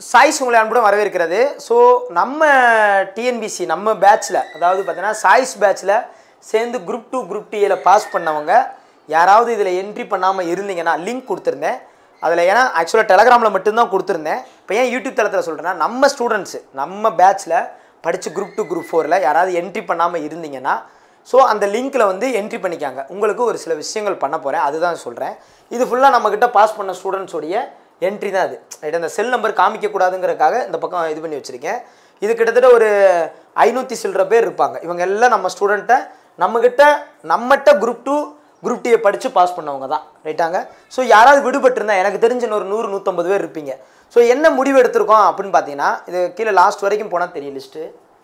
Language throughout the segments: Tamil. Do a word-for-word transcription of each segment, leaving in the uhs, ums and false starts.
சாய்ஸ் உங்களை அன்புடன் வரவேற்கிறது. ஸோ நம்ம டிஎன்பிசி நம்ம பேட்சில், அதாவது பார்த்தீங்கன்னா சாய்ஸ் பேட்சில் சேர்ந்து குரூப் டூ குரூப் டிஏல பாஸ் பண்ணவங்க யாராவது இதில் என்ட்ரி பண்ணாமல் இருந்தீங்கன்னா லிங்க் கொடுத்துருந்தேன் அதில். ஏன்னா ஆக்சுவலாக டெலகிராமில் மட்டும்தான் கொடுத்துருந்தேன். இப்போ ஏன் யூடியூப் தளத்தில் சொல்கிறேன்னா, நம்ம ஸ்டூடெண்ட்ஸு நம்ம பேட்சில் படித்து குரூப் டூ குரூப் ஃபோரில் யாராவது என்ட்ரி பண்ணாமல் இருந்தீங்கன்னா ஸோ அந்த லிங்க்கில் வந்து என்ட்ரி பண்ணிக்காங்க. உங்களுக்கு ஒரு சில விஷயங்கள் பண்ண போகிறேன், அதுதான் சொல்கிறேன். இது ஃபுல்லாக நம்மக்கிட்ட பாஸ் பண்ண ஸ்டூடெண்ட்ஸோடைய என்ட்ரி தான் அது. ரைட், அந்த செல் நம்பர் காமிக்கக்கூடாதுங்கிறதுக்காக இந்த பக்கம் இது பண்ணி வச்சுருக்கேன். இது கிட்டத்தட்ட ஒரு ஐநூற்றி சில்லற பேர் இருப்பாங்க. இவங்க எல்லாம் நம்ம ஸ்டூடெண்ட்டை நம்மக்கிட்ட நம்மகிட்ட குரூப் டூ குரூப் டியை படித்து பாஸ் பண்ணவங்க தான். ரைட்டாங்க. ஸோ யாராவது விடுபட்டிருந்தா எனக்கு தெரிஞ்ச ஒரு நூறு நூற்றம்பது பேர் இருப்பீங்க. ஸோ என்ன முடிவு எடுத்திருக்கோம் அப்படின்னு பார்த்தீங்கன்னா, இது கீழே லாஸ்ட் வரைக்கும் போனால் தெரியும். லிஸ்ட்டு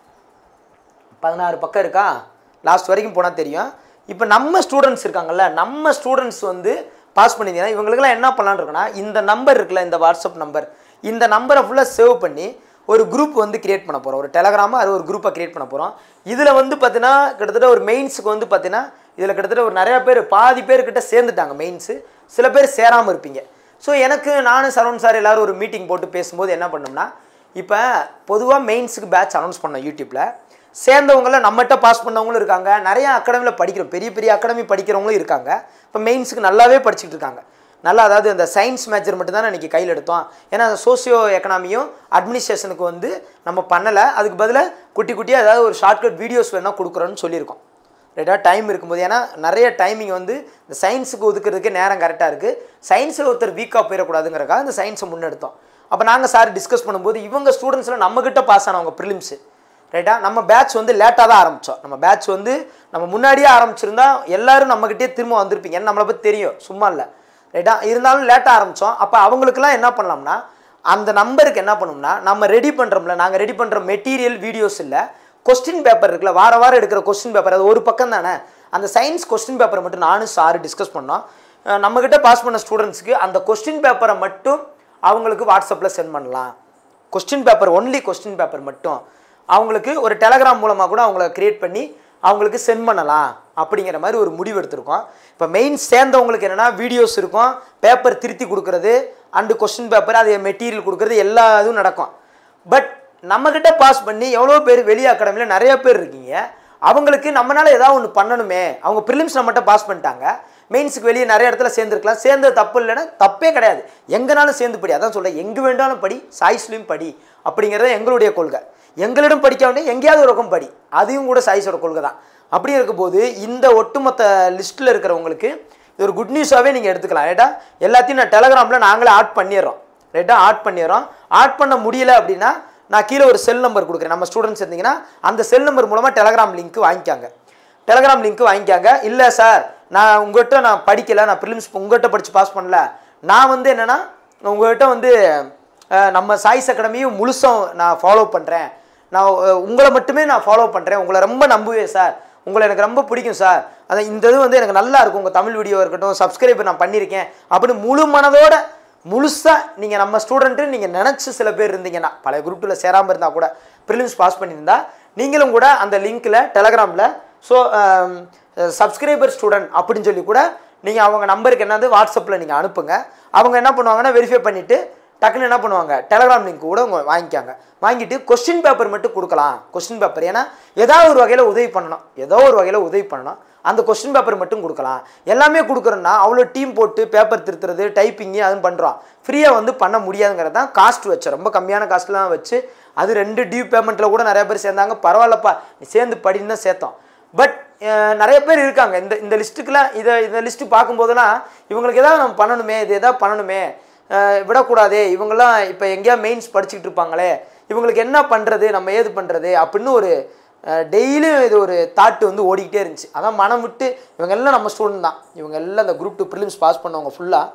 பதினாறு பக்கம் இருக்கா, லாஸ்ட் வரைக்கும் போனால் தெரியும். இப்போ நம்ம ஸ்டூடெண்ட்ஸ் இருக்காங்கல்ல, நம்ம ஸ்டூடெண்ட்ஸ் வந்து பாஸ் பண்ணிங்கன்னா இவங்களுக்குலாம் என்ன பண்ணலான்னு இருக்குன்னா, இந்த நம்பர் இருக்குல்ல, இந்த வாட்ஸ்அப் நம்பர், இந்த நம்பரை ஃபுல்லாக சேவ் பண்ணி ஒரு குரூப் வந்து கிரியேட் பண்ண போகிறோம். ஒரு டெலகிராமாக அது ஒரு குரூப்பை கிரியேட் பண்ண போகிறோம். இதில் வந்து பார்த்தீங்கன்னா கிட்டத்தட்ட ஒரு மெயின்ஸுக்கு வந்து பார்த்தீங்கன்னா இதில் கிட்டத்தட்ட ஒரு நிறையா பேர் பாதி பேர்கிட்ட சேர்ந்துட்டாங்க மெயின்ஸு. சில பேர் சேராமல் இருப்பீங்க. ஸோ எனக்கு நானும் சரவண் சார் எல்லோரும் ஒரு மீட்டிங் போட்டு பேசும்போது என்ன பண்ணோம்னா, இப்போ பொதுவாக மெயின்ஸுக்கு பேட்ச் அனௌன்ஸ் பண்ணோம் யூடியூப்பில். சேர்ந்தவங்கள நம்மகிட்ட பாஸ் பண்ணவங்களும் இருக்காங்க, நிறையா அகாடமியில் படிக்கிறோம், பெரிய பெரிய அகாடமி படிக்கிறவங்களும் இருக்காங்க. இப்போ மெயின்ஸுக்கு நல்லாவே படிச்சுட்டு இருக்காங்க. நல்லா, அதாவது அந்த சயின்ஸ் மேஜர் மட்டும் தான் இன்றைக்கி கையில் எடுத்தோம். ஏன்னா அந்த சோசியோ எக்கனாமியும் அட்மினிஸ்ட்ரேஷனுக்கு வந்து நம்ம பண்ணலை. அதுக்கு பதிலாக குட்டி குட்டியாக ஏதாவது ஒரு ஷார்ட்கட் வீடியோஸ் வேணால் கொடுக்குறோன்னு சொல்லியிருக்கோம். ரைட்டா, டைம் இருக்கும்போது. ஏன்னா நிறைய டைமிங் வந்து இந்த சயின்ஸுக்கு ஒதுக்கிறதுக்கு நேரம் கரெக்டாக இருக்குது. சயின்ஸில் ஒருத்தர் வீக்காக போயிடக்கூடாதுங்கிறக்காக இந்த சயின்ஸை முன்னெடுத்தோம். அப்போ நாங்கள் சார் டிஸ்கஸ் பண்ணும்போது இவங்க ஸ்டூடெண்ட்ஸில் நம்மக்கிட்ட பாஸ் ஆனவங்க ப்ரிலிம்ஸு. ரைட்டா, நம்ம பேட்ச் வந்து லேட்டாக தான் ஆரம்பித்தோம். நம்ம பேட்ச் வந்து நம்ம முன்னாடியே ஆரம்பிச்சிருந்தா எல்லோரும் நம்மக்கிட்டே திரும்ப வந்திருப்பீங்க. ஏன்னா நம்மளை பற்றி தெரியும், சும்மா இல்லை. ரைட்டா, இருந்தாலும் லேட்டாக ஆரம்பித்தோம். அப்போ அவங்களுக்குலாம் என்ன பண்ணலாம்னா, அந்த நம்பருக்கு என்ன பண்ணோம்னா, நம்ம ரெடி பண்ணுறோம்ல, நாங்கள் ரெடி பண்ணுற மெட்டீரியல் வீடியோஸ் இல்லை, கொஸ்டின் பேப்பர் இருக்குல்ல, வார வாரம் எடுக்கிற கொஸ்டின் பேப்பர், அது ஒரு பக்கம் தானே. அந்த சயின்ஸ் கொஸ்டின் பேப்பரை மட்டும் நானும் சார் டிஸ்கஸ் பண்ணோம். நம்மக்கிட்ட பாஸ் பண்ண ஸ்டூடெண்ட்ஸுக்கு அந்த கொஸ்டின் பேப்பரை மட்டும் அவங்களுக்கு வாட்ஸ்அப்பில் சென்ட் பண்ணலாம். Question paper, only question paper மட்டும் அவங்களுக்கு ஒரு டெலகிராம் மூலமாக கூட அவங்கள க்ரியேட் பண்ணி அவங்களுக்கு சென்ட் பண்ணலாம் அப்படிங்கிற மாதிரி ஒரு முடிவு எடுத்திருக்கோம். இப்போ மெயின் சேர்ந்தவங்களுக்கு என்னென்னா வீடியோஸ் இருக்கும், பேப்பர் திருத்தி கொடுக்குறது அண்டு கொஸ்டின் பேப்பர் அது மெட்டீரியல் கொடுக்குறது எல்லா இதுவும் நடக்கும். பட் நம்மக்கிட்ட பாஸ் பண்ணி எவ்வளோ பேர் வெளியே அகாடமியில் நிறைய பேர் இருக்கீங்க, அவங்களுக்கு நம்மளால் ஏதாவது ஒன்று பண்ணணுமே. அவங்க ப்ரிலிம்ஸ் நம்மகிட்ட பாஸ் பண்ணிட்டாங்க, மெயின்ஸுக்கு வெளியே நிறைய இடத்துல சேர்ந்துருக்கலாம். சேர்ந்தது தப்பு இல்லைன்னா தப்பே கிடையாது, எங்கேனாலும் சேர்ந்து படி. அதான் சொல்கிறேன், எங்கே வேண்டாலும் படி, சாய்ஸ்லையும் படி அப்படிங்கிறது எங்களுடைய கொள்கை. எங்களிடம் படிக்க வேண்டிய எங்கேயாவது ஒரு பக்கம் படி, அதையும் கூட சாய்ஸோட கொள்கை தான். அப்படி இருக்கும்போது இந்த ஒட்டுமொத்த லிஸ்ட்டில் இருக்கிறவங்களுக்கு இது ஒரு குட் நியூஸாகவே நீங்கள் எடுத்துக்கலாம். ரைட்டா, எல்லாத்தையும் நான் டெலகிராமில் நாங்களே ஆட் பண்ணிடுறோம். ரைட்டா, ஆட் பண்ணிடுறோம். ஆட் பண்ண முடியலை அப்படின்னா நான் கீழே ஒரு செல் நம்பர் கொடுக்குறேன். நம்ம ஸ்டூடெண்ட்ஸ் இருந்தீங்கன்னா அந்த செல் நம்பர் மூலமாக டெலகிராம் லிங்க் வாங்கிக்காங்க. டெலகிராம் லிங்க் வாங்கிக்காங்க. இல்லை சார், நான் உங்கள்கிட்ட நான் படிக்கலை, நான் ப்ரிலிம்ஸ் உங்கள்கிட்ட படித்து பாஸ் பண்ணல, நான் வந்து என்னென்னா உங்கள்கிட்ட வந்து நம்ம சாய்ஸ் அகாடமியும் முழுசும் நான் ஃபாலோ பண்ணுறேன், நான் உங்களை மட்டுமே நான் ஃபாலோ பண்ணுறேன், உங்களை ரொம்ப நம்புவேன் சார், உங்களை எனக்கு ரொம்ப பிடிக்கும் சார், அந்த இந்த இது வந்து எனக்கு நல்லா இருக்கும், உங்கள் தமிழ் வீடியோ இருக்கட்டும், சப்ஸ்கிரைபர் நான் பண்ணியிருக்கேன் அப்படின்னு முழு மனதோட முழுசாக நீங்கள் நம்ம ஸ்டூடெண்ட்டு நீங்கள் நினச்சி சில பேர் இருந்தீங்கன்னா, பழைய குரூப்பில் சேராமல் இருந்தால் கூட ப்ரிலிம்ஸ் பாஸ் பண்ணியிருந்தால் நீங்களும் கூட அந்த லிங்க்கில் டெலகிராமில் ஸோ சப்ஸ்கிரைபர் ஸ்டூடெண்ட் அப்படின்னு சொல்லி கூட நீங்கள் அவங்க நம்பருக்கு என்னது வாட்ஸ்அப்பில் நீங்கள் அனுப்புங்க. அவங்க என்ன பண்ணுவாங்கன்னா வெரிஃபை பண்ணிவிட்டு டக்குன்னு என்ன பண்ணுவாங்க, டெலகிராம் லிங்க் கூட வாங்கிக்காங்க. வாங்கிட்டு கொஸ்டின் பேப்பர் மட்டும் கொடுக்கலாம். கொஸ்டின் பேப்பர் ஏன்னா ஏதாவது ஒரு வகையில் உதவி பண்ணணும், ஏதோ ஒரு வகையில் உதவி பண்ணணும், அந்த கொஸ்டின் பேப்பர் மட்டும் கொடுக்கலாம். எல்லாமே கொடுக்குறோன்னா அவ்வளோ டீம் போட்டு பேப்பர் திருத்துறது, டைப்பிங்கு அதுவும் பண்ணுறோம். ஃப்ரீயாக வந்து பண்ண முடியாதுங்கிறது தான் காஸ்ட் வச்சோம், ரொம்ப கம்மியான காஸ்ட்லாம் வச்சு. அது ரெண்டு டியூ பேமெண்ட்டில் கூட நிறைய பேர் சேர்ந்தாங்க. பரவாயில்லப்பா சேர்ந்து படின்னு தான் சேர்த்தோம். பட் நிறைய பேர் இருக்காங்க இந்த இந்த லிஸ்ட்டுக்கெலாம். இதை இந்த லிஸ்ட்டு பார்க்கும்போதெல்லாம் இவங்களுக்கு எதாவது நம்ம பண்ணணுமே, இது எதாவது பண்ணணுமே, விடக்கூடாதே, இவங்கெல்லாம் இப்போ எங்கேயா மெயின்ஸ் படிச்சுக்கிட்டு இருப்பாங்களே, இவங்களுக்கு என்ன பண்ணுறது, நம்ம ஏது பண்ணுறது அப்படின்னு ஒரு டெய்லியும் இது ஒரு தாட்டு வந்து ஓடிக்கிட்டே இருந்துச்சு. அதான் மனம் விட்டு இவங்க எல்லாம் நம்ம ஸ்டூடெண்ட் தான். இவங்க எல்லாம் இந்த குரூப் டூ ப்ரிலிம்ஸ் பாஸ் பண்ணவங்க ஃபுல்லாக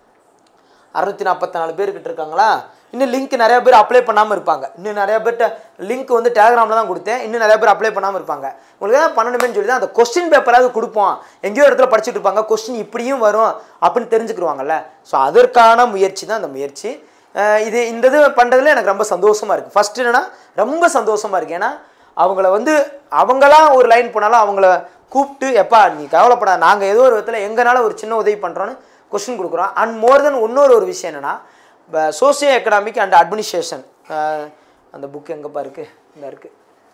அறுநூற்றி நாற்பத்தி நாலு பேர்கிட்ட இருக்காங்களா. இன்னும் லிங்க் நிறைய பேர் அப்ளை பண்ணாமல் இருப்பாங்க. இன்னும் நிறைய பேர்கிட்ட லிங்க் வந்து டெலகிராமில் தான் கொடுத்தேன். இன்னும் நிறைய பேர் அப்ளை பண்ணாமல் இருப்பாங்க. உங்களுக்கு எதாவது பண்ணணுமேனு சொல்லி தான் அந்த கொஸ்டின் பேப்பராவது கொடுப்போம். எங்கேயோ இடத்துல படிச்சுட்டு இருப்பாங்க, கொஸ்டின் இப்படியும் வரும் அப்படின்னு தெரிஞ்சுக்கிடுவாங்கல்ல. ஸோ அதற்கான முயற்சி தான் அந்த முயற்சி. இது இந்த இது பண்ணுறதுல எனக்கு ரொம்ப சந்தோஷமாக இருக்குது. ஃபஸ்ட்டு என்னென்னா ரொம்ப சந்தோஷமாக இருக்குது. ஏன்னா அவங்கள வந்து அவங்களாம் ஒரு லைன் போனாலும் அவங்கள கூப்பிட்டு எப்பா நீ கவலைப்படாத, நாங்கள் ஏதோ ஒரு விதத்தில் எங்களால் ஒரு சின்ன உதவி பண்ணுறோன்னு கொஸ்டின் கொடுக்குறோம். அண்ட் மோர் தென் இன்னொரு ஒரு விஷயம் என்னென்னா, சோசியோ எக்கனாமிக் அண்ட் அட்மினிஸ்ட்ரேஷன் அந்த புக்கு எங்கேப்பா இருக்குது இந்த இருக்குது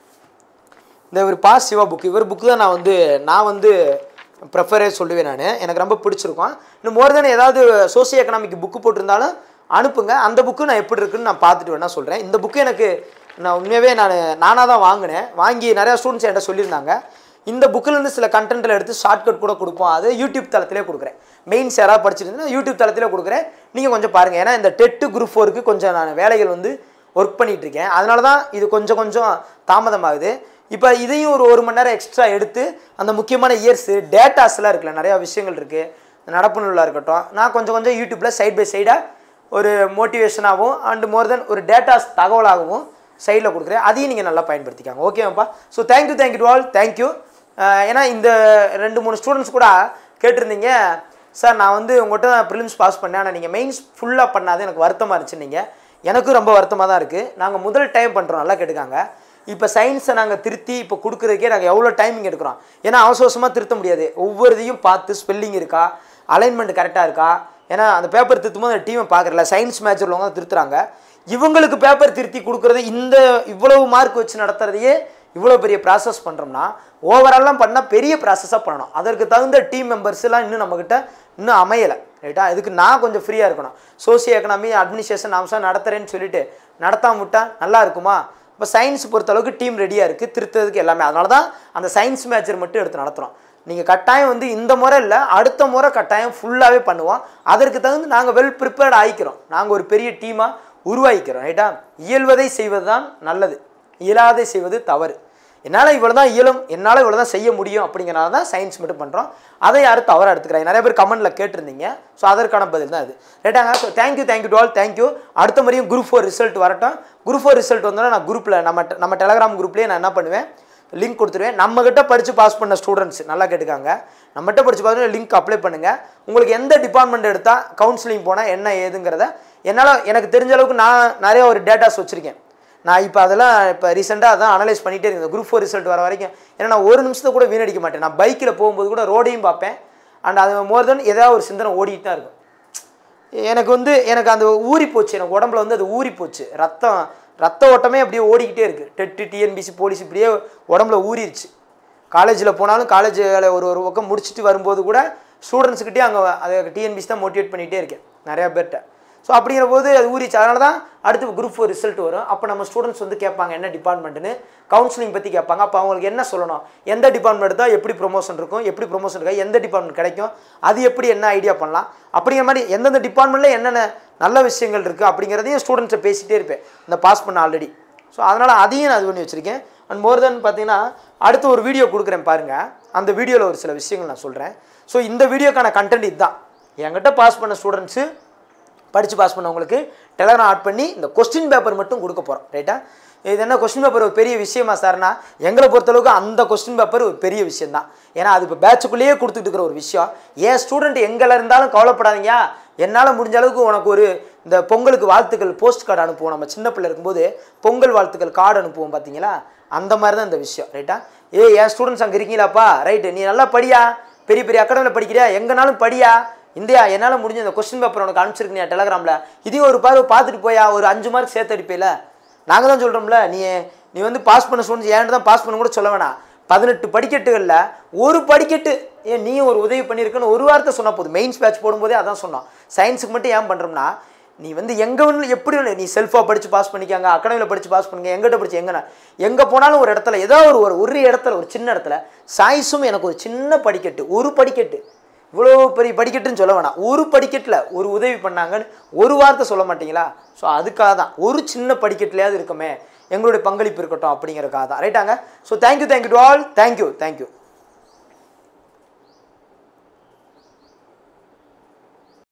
இந்த ஒரு பா சிவா புக்கு இவர் புக்கு தான் நான் வந்து நான் வந்து ப்ரெஃபரே சொல்லுவேன் நான் எனக்கு ரொம்ப பிடிச்சிருக்கும் இன்னும் மோர் தென் ஏதாவது சோசியோ எக்கனாமிக் புக்கு போட்டிருந்தாலும் அனுப்புங்க அந்த புக்கு நான் எப்படி இருக்குன்னு நான் பார்த்துட்டு வேணா சொல்கிறேன் இந்த புக்கு எனக்கு நான் உண்மையாகவே நான் நானாக தான் வாங்கினேன் வாங்கி நிறையா ஸ்டூடெண்ட்ஸ் என்கிட்ட சொல்லியிருந்தாங்க இந்த புக்கிலேருந்து சில கண்டென்ட்டில் எடுத்து ஷார்ட்கட் கூட கொடுப்போம் அது யூடியூப் தளத்திலே கொடுக்குறேன் மெயின்ஸ் யாராவது படிச்சிருந்தேன்னா யூடியூப் தளத்திலே கொடுக்குறேன் நீங்கள் கொஞ்சம் பாருங்கள் ஏன்னா இந்த டெட்டு குரூப் ஃபோருக்கு கொஞ்சம் நான் வேலைகள் வந்து ஒர்க் பண்ணிகிட்ருக்கேன் அதனால தான் இது கொஞ்சம் கொஞ்சம் தாமதமாகுது இப்போ இதையும் ஒரு ஒரு மணி நேரம் எக்ஸ்ட்ரா எடுத்து அந்த முக்கியமான இயர்ஸு டேட்டாஸ்லாம் இருக்குல்ல நிறையா விஷயங்கள் இருக்குது நடப்பு நூலாக இருக்கட்டும் நான் கொஞ்சம் கொஞ்சம் யூடியூப்பில் சைட் பை சைடாக ஒரு மோட்டிவேஷனாகவும் அண்ட் மோர் தென் ஒரு டேட்டாஸ் தகவலாகவும் சைடில் கொடுக்குறேன் அதையும் நீங்கள் நல்லா பயன்படுத்திக்காங்க ஓகேவாப்பா so thank you thank you to all thank you ஏன்னா இந்த ரெண்டு மூணு ஸ்டூடெண்ட்ஸ் கூட கேட்டிருந்தீங்க சார் நான் வந்து உங்கள்கிட்ட ப்ரிலிம்ஸ் பாஸ் பண்ணேன் ஆனால் நீங்கள் மெயின்ஸ் ஃபுல்லாக பண்ணாது எனக்கு வருத்தமாக இருந்துச்சு நீங்கள் எனக்கும் ரொம்ப வருத்தமாக தான் இருக்குது நாங்கள் முதல் டைம் பண்ணுறோம் நல்லா கேட்டுக்காங்க இப்போ சயின்ஸை நாங்கள் திருத்தி இப்போ கொடுக்குறதுக்கே நாங்கள் எவ்வளோ டைமிங் எடுக்கிறோம் ஏன்னா அவசர அவசரமாக திருத்த முடியாது ஒவ்வொரு இதையும் பார்த்து ஸ்பெல்லிங் இருக்கா அலைன்மெண்ட் கரெக்டாக இருக்கா ஏன்னா அந்த பேப்பர் திருத்தும் போது அந்த டீமை பார்க்குறல சயின்ஸ் மேட்ச் உள்ளவங்க தான் திருத்துறாங்க இவங்களுக்கு பேப்பர் திருத்தி கொடுக்குறது இந்த இவ்வளவு மார்க் வச்சு நடத்துறதையே இவ்வளோ பெரிய ப்ராசஸ் பண்ணுறோம்னா ஓவராலாம் பண்ணால் பெரிய ப்ராசஸாக பண்ணணும் அதற்கு தகுந்த டீம் மெம்பர்ஸ் எல்லாம் இன்னும் நம்மக்கிட்ட இன்னும் அமையலை ரைட்டா இதுக்கு நான் கொஞ்சம் ஃப்ரீயாக இருக்கணும் சோசியோ எக்கனாமி அட்மினிஸ்ட்ரேஷன் அம்சம் நடத்துகிறேன்னு சொல்லிட்டு நடத்தாம விட்டால் நல்லா இருக்குமா இப்போ சயின்ஸ் பொறுத்தளவுக்கு டீம் ரெடியாக இருக்குது திருத்துறதுக்கு எல்லாமே அதனால தான் அந்த சயின்ஸ் மேட்சர் மட்டும் எடுத்து நடத்துகிறோம் நீங்கள் கட்டாயம் வந்து இந்த முறை இல்லை அடுத்த முறை கட்டாயம் ஃபுல்லாகவே பண்ணுவோம் அதற்கு தகுந்து நாங்கள் வெல் ப்ரிப்பேர்ட் ஆகிக்கிறோம் நாங்கள் ஒரு பெரிய டீமாக உருவாக்கிக்கிறோம் ரைட்டா இயல்வதை செய்வது தான் நல்லது இயலாதை செய்வது தவறு என்னால் இவ்வளோ தான் இயலும் என்னால் இவ்வளோ தான் செய்ய முடியும் அப்படிங்கிறனால தான் சயின்ஸ் மட்டும் பண்ணுறோம் அதை யாரும் தவறாக எடுத்துக்கிறாங்க நிறைய பேர் கமெண்ட்டில் கேட்டிருந்தீங்க ஸோ அதற்கான பதில் தான் இது ரைட்டாங்க so thank you thank you to all thank you அடுத்த முறையும் குரூப் ஃபோர் ரிசல்ட் வரட்டும் குரூப் ஃபோர் ரிசல்ட் வந்தோன்னா நான் குரூப்பில் நம்ம நம்ம டெலகிராம் குரூப்லேயே நான் என்ன பண்ணுவேன் லிங்க் கொடுத்துருவேன் நம்மகிட்ட படித்து பாஸ் பண்ண ஸ்டூடெண்ட்ஸ் நல்லா கேட்டுக்காங்க நம்மகிட்ட படித்து பாஸ் லிங்க் அப்ளை பண்ணுங்கள் உங்களுக்கு எந்த டிபார்ட்மெண்ட் எடுத்தால் கவுன்சிலிங் போனால் என்ன ஏதுங்கிறத என்னால் எனக்கு தெரிஞ்ச அளவுக்கு நான் நிறைய ஒரு டேட்டாஸ் வச்சுருக்கேன் நான் இப்போ அதெல்லாம் இப்போ ரீசெண்டாக அதான் அனலைஸ் பண்ணிகிட்டே இருக்கேன் குரூப் ஃபோர் ரிசல்ட் வர வரைக்கும் ஏன்னா நான் ஒரு நிமிஷத்தை கூட வீணடிக்க மாட்டேன் நான் பைக்கில் போகும்போது கூட ரோடையும் பார்ப்பேன் அண்ட் அது மோர் தென் ஏதாவது ஒரு சிந்தனை ஓடிட்டு தான் இருக்கும் எனக்கு வந்து எனக்கு அந்த ஊறி போச்சு எனக்கு உடம்புல வந்து அது ஊறி போச்சு ரத்தம் ரத்த ஓட்டமே அப்படியே ஓடிக்கிட்டே இருக்குது டெட்டு டிஎன்பிசி போலீஸ் இப்படியே உடம்புல ஊறிடுச்சு காலேஜில் போனாலும் காலேஜில் ஒரு ஒரு பக்கம் முடிச்சுட்டு வரும்போது கூட ஸ்டூடெண்ட்ஸுக்கிட்டே அங்கே அதை டிஎன்பிசி தான் மோட்டிவேட் பண்ணிகிட்டே இருக்கேன் நிறையா பேர்கிட்ட ஸோ அப்படிங்கிற போது அது ஊறிச்சு அதனால தான் அடுத்து குரூப் ஃபோர் ரிசல்ட் வரும் அப்போ நம்ம ஸ்டூடெண்ட்ஸ் வந்து கேட்பாங்க என்ன டிபார்ட்மெண்ட்டுன்னு கவுன்சிலிங் பற்றி கேட்பாங்க அப்போ அவங்களுக்கு என்ன சொல்லணும் எந்த டிபார்ட்மெண்ட் எடுத்தால் எப்படி ப்ரொமோஷன் இருக்கும் எப்படி ப்ரொமோஷன் இருக்கா எந்த டிபார்ட்மெண்ட் கிடைக்கும் அது எப்படி என்ன ஐடியா பண்ணலாம் அப்படிங்கிற மாதிரி எந்தெந்த டிபார்ட்மெண்ட்டில் என்னென்ன நல்ல விஷயங்கள் இருக்குது அப்படிங்கிறதையும் ஸ்டூடெண்ட்ஸை பேசிகிட்டே இருப்பேன் இந்த பாஸ் பண்ண ஆல்ரெடி ஸோ அதனால் அதையும் நான் இது பண்ணி வச்சுருக்கேன் அண்ட் மோர் தென் பார்த்தீங்கன்னா அடுத்து ஒரு வீடியோ கொடுக்குறேன் பாருங்கள் அந்த வீடியோவில் ஒரு சில விஷயங்கள் நான் சொல்கிறேன் ஸோ இந்த வீடியோக்கான கண்டென்ட் இதுதான் என்கிட்ட பாஸ் பண்ண ஸ்டூடெண்ட்ஸு படித்து பாஸ் பண்ணவங்களுக்கு டெலகிராம் ஆட் பண்ணி இந்த கொஸ்டின் பேப்பர் மட்டும் கொடுக்க போகிறோம் ரைட்டா இது என்ன கொஸ்டின் பேப்பர் ஒரு பெரிய விஷயமா சார்னா எங்களை பொறுத்தளவுக்கு அந்த கொஸ்டின் பேப்பர் ஒரு பெரிய விஷயம் தான் ஏன்னா அது இப்போ பேட்சுக்குள்ளேயே கொடுத்துட்டு இருக்கிற ஒரு விஷயம் ஏன் ஸ்டூடெண்ட் எங்கே இருந்தாலும் கவலைப்படாதீங்க என்னால் முடிஞ்ச அளவுக்கு உனக்கு ஒரு இந்த பொங்கலுக்கு வாழ்த்துக்கள் போஸ்ட் கார்டு அனுப்புவோம் நம்ம சின்ன பிள்ளை இருக்கும்போது பொங்கல் வாழ்த்துக்கள் கார்டு அனுப்புவோம் பார்த்தீங்களா அந்த மாதிரி தான் இந்த விஷயம் ரைட்டா ஏ என் ஸ்டூடெண்ட்ஸ் அங்கே இருக்கீங்களாப்பா ரைட்டு நீ நல்லா படியா பெரிய பெரிய அகாடமியில் படிக்கிறியா எங்கேனாலும் படியா இந்தியா என்னால் முடிஞ்ச இந்த கொஸ்டின் பேப்பர் உனக்கு அனுப்பிச்சிருக்கீங்க டெலகிராமில் இதையும் ஒரு பார்வை பார்த்துட்டு போயா ஒரு அஞ்சு மார்க் சேர்த்து அடிப்பேல நாங்கள் தான் சொல்கிறோம்ல நீ நீ வந்து பாஸ் பண்ண ஸ்டூடெண்ட்ஸ் ஏன்ட்டு தான் பாஸ் பண்ண கூட சொல்ல வேணாம் பதினெட்டு படிக்கட்டுகளில் ஒரு படிக்கட்டு ஏன் நீ ஒரு உதவி பண்ணியிருக்குன்னு ஒரு வார்த்தை சொன்னால் போதும் மெயின்ஸ் பேட்ச் போடும்போதே அதான் சொன்னோம் சயின்ஸுக்கு மட்டும் ஏன் பண்ணுறோம்னா நீ வந்து எங்கே ஒன்று எப்படி ஒன்று நீ செல்ஃபாக படித்து பாஸ் பண்ணிக்காங்க அகாடமியில் படித்து பாஸ் பண்ணுங்க எங்கிட்ட படிச்சு எங்கன்னா எங்கே போனாலும் ஒரு இடத்துல ஏதோ ஒரு ஒரு இடத்துல ஒரு சின்ன இடத்துல சாய்ஸும் எனக்கு ஒரு சின்ன படிக்கட்டு ஒரு படிக்கட்டு இவ்வளோ பெரிய படிக்கட்டுன்னு சொல்ல வேணாம் ஒரு படிக்கட்டில் ஒரு உதவி பண்ணாங்கன்னு ஒரு வார்த்தை சொல்ல மாட்டீங்களா ஸோ அதுக்காக தான் ஒரு சின்ன படிக்கட்டுலையாவது இருக்குமே எங்களுடைய பங்களிப்பு இருக்கட்டும் அப்படிங்கிறக்காக தான் ரைட்டாங்க so thank you thank you to all thank you thank you